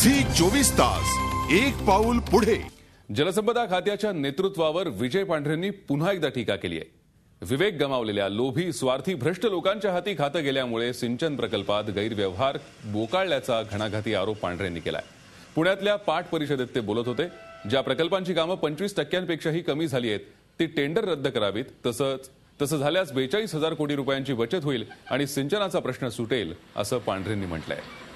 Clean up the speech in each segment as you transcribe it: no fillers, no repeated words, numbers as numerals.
Zee 24 तास एक पाऊल पुढे। जलसंपदा खात्याच्या नेतृत्वावर विजय पांढरेंनी पुन्हा एकदा टीका केली आहे। विवेक गमावलेल्या लोभी स्वार्थी भ्रष्ट लोकांच्या हाती खातं गेल्यामुळे सिंचन प्रकल्पात गैरव्यवहार बोकाळल्याचा घणाघाती आरोप पांढरेंनी केलाय। पुण्यातल्या पाट परिषदेत ते बोलत होते। ज्या प्रकल्पांची कामं 25%पेक्षाही कमी झाली आहेत ती टेंडर रद्द करावीत, तसं झाल्यास 42,000 कोटी रुपयांची बचत होईल आणि सिंचनाचा प्रश्न सुटेल असं पांढरेंनी म्हटलंय।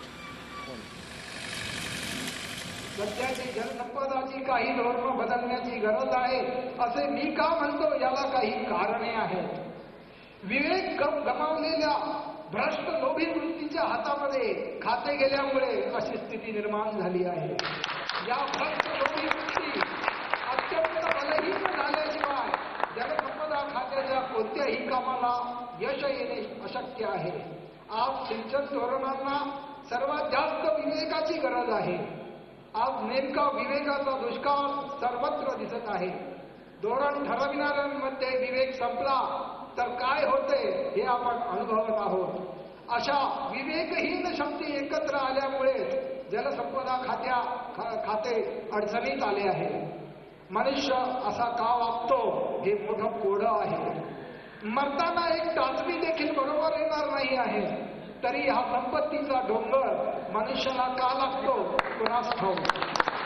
सध्याची जलसंपदाची काही धोरणं बदलण्याची गरज आहे असे मी का म्हणतो, याला काही कारणे आहेत। विवेक गमावलेल्या भ्रष्ट लोभी वृत्तीच्या हातामध्ये खाते गेल्यामुळे अशी स्थिती निर्माण झाली आहे। या भ्रष्ट लोभी वृत्ती अत्यंत बलहीन झाल्याशिवाय जलसंपदा खात्याच्या कोणत्याही कामाला यश येणे अशक्य आहे। आज सिंचन धोरणांना सर्वात जास्त विवेकाची गरज आहे। आज नेमका विवेकाचा दुष्काळ सर्वत्र दिसत आहे। धोरण ठरविणाऱ्यांमध्ये विवेक संपला तर काय होते हे आपण अनुभवत आहोत। अशा विवेकहीन शक्ती एकत्र आल्यामुळे जलसंपदा खाते अडचणीत आले आहे। मनुष्य असा का वागतो हे मोठं कोडं आहे। मरताना एक टाचणी देखील बरोबर येणार नाही आहे, तरी हा संपत्तीचा डोंगर मनुष्याला का लागतो कुणास ठाऊक।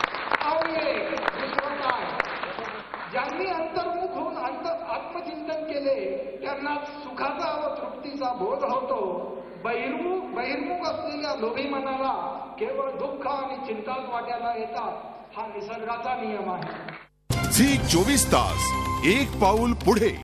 ज्यांनी अंतर्मुख होऊन आत्मचिंतन केले त्यांना सुखाचा व तृप्तीचा बोध होतो। बहिर्मुख असलेल्या लोभी मनाला केवळ दुःख आणि चिंताच वाट्याला येतात। हा निसर्गाचा नियम आहे। झी 24 तास एक पाऊल पुढे।